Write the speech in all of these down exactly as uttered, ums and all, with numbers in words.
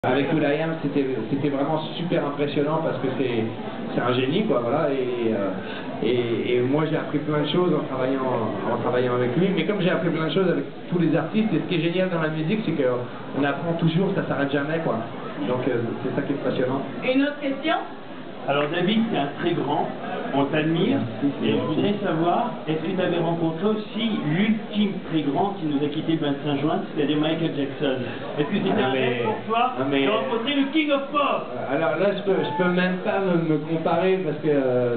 Avec will.i.am, c'était c'était vraiment super impressionnant parce que c'est c'est un génie, quoi, voilà, et, euh, et, et moi j'ai appris plein de choses en travaillant, en travaillant avec lui, mais comme j'ai appris plein de choses avec tous les artistes, et ce qui est génial dans la musique, c'est qu'on apprend toujours, ça s'arrête jamais, quoi, donc euh, c'est ça qui est passionnant. Une autre question? Alors David, c'est un très grand, on t'admire, et je voudrais savoir, est-ce que tu avais rencontré aussi l'ultime très grand qui nous a quitté le vingt-cinq juin, c'est-à-dire Michael Jackson? Est-ce que c'était ah, un rêve pour toi ah, mais... de rencontrer le King of Pop? Alors là, je peux, je peux même pas me, me comparer parce que euh,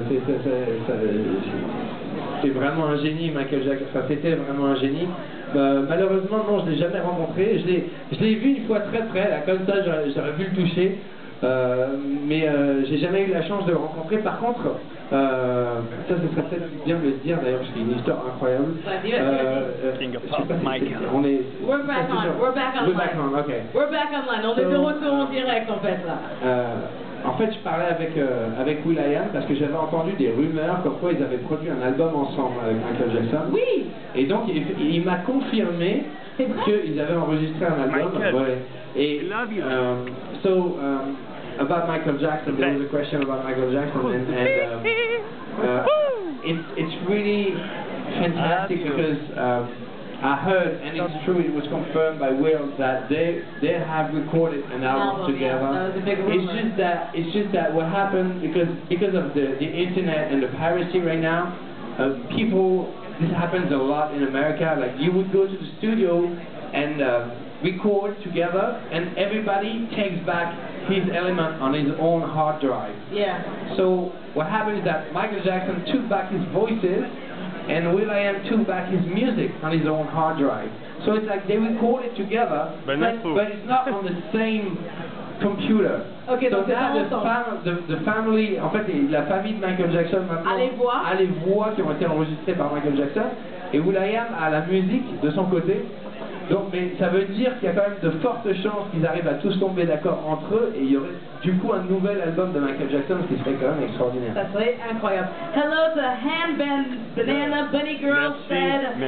c'est vraiment un génie, Michael Jackson, enfin c'était vraiment un génie. Euh, malheureusement, non, je ne l'ai jamais rencontré, je l'ai vu une fois très près, là, comme ça j'aurais pu le toucher. Euh, mais euh, j'ai jamais eu la chance de le rencontrer. Par contre, euh, ça ce serait peut-être bien de le dire d'ailleurs parce qu'il y a une histoire incroyable. Euh, King of Pop, Mike. On est. We're back on. We're back online. We're back on. Okay. We're back online. On est de retour en direct en fait là. Euh, en fait, je parlais avec euh, avec will.i.am parce que j'avais entendu des rumeurs comme quoi ils avaient produit un album ensemble avec Michael Jackson. Oui. Et donc il, il m'a confirmé qu'ils avaient enregistré un album. Ouais. Et um, so um, about Michael Jackson, there was a question about Michael Jackson, and, and um, uh, it's it's really fantastic because um, I heard, and it's true, it was confirmed by Will that they they have recorded an album, album together. Yeah, that was a big rumor. It's just that it's just that what happened because because of the the internet and the piracy right now, uh, people. This happens a lot in America. Like you would go to the studio and uh, record together, and everybody takes back his element on his own hard drive. Yeah. So what happened is that Michael Jackson took back his voices, and will.i.am took back his music on his own hard drive. So it's like they recorded together, but, but it's not on the same computer. Okay, so donc now the, fam the, the family, en fait, la famille de Michael Jackson maintenant a les voix, a les voix qui ont été enregistrées par Michael Jackson, et will.i.am a la musique de son côté. Donc, mais ça veut dire qu'il y a quand même de fortes chances qu'ils arrivent à tous tomber d'accord entre eux, et il y aurait du coup un nouvel album de Michael Jackson, ce qui serait quand même extraordinaire. Ça serait incroyable. Hello to Handband Banana Bunny Girl said.